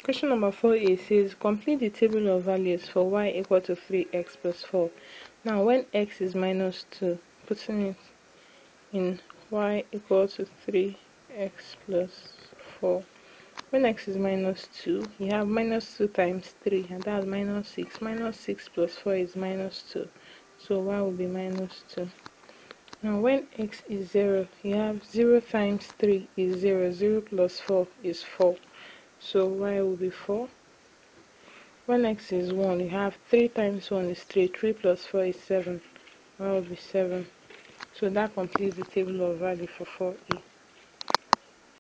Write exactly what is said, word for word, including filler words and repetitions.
Question number four A says complete the table of values for y equal to three x plus four. Now when x is minus two, putting it in y equal to three x plus four. When x is minus two, you have minus two times three, and that's minus six. Minus six plus four is minus two, so y will be minus two. Now when x is zero, you have zero times three is zero. zero plus four is four, so y will be four. When x is one, you have three times one is three. three plus four is seven. Y will be seven. So that completes the table of value for four A.